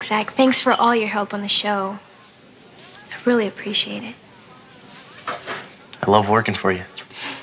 Zack. Thanks for all your help on the show. I really appreciate it. I love working for you.